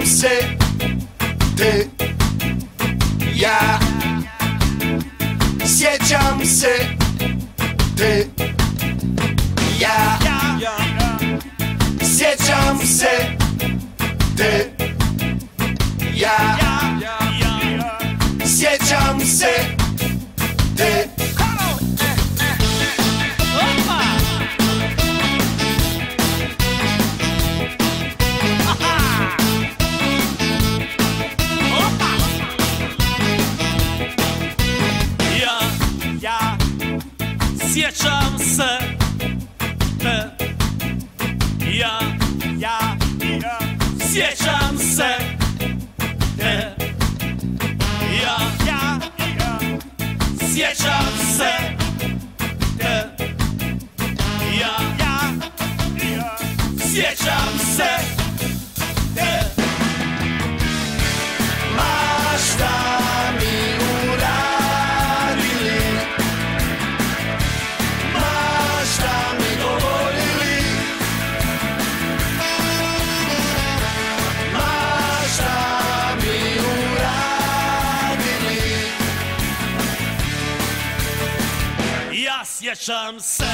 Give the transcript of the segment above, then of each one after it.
Sjećam se te, ja. Sjećam se te, ja. Sjećam se te, ja. Sjećam se te. Sjećam se te, ja. Sjećam se te, ja. Sjećam se te, ja. Sjećam se te. Ma šta mi uradili, ma šta mi govorili, ma šta mi uradili. Ja sjećam se.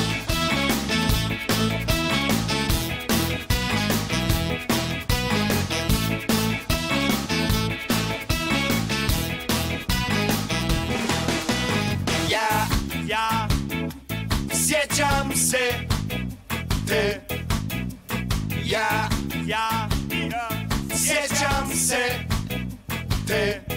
Ja sjećam se te, ja. Sjećam se te.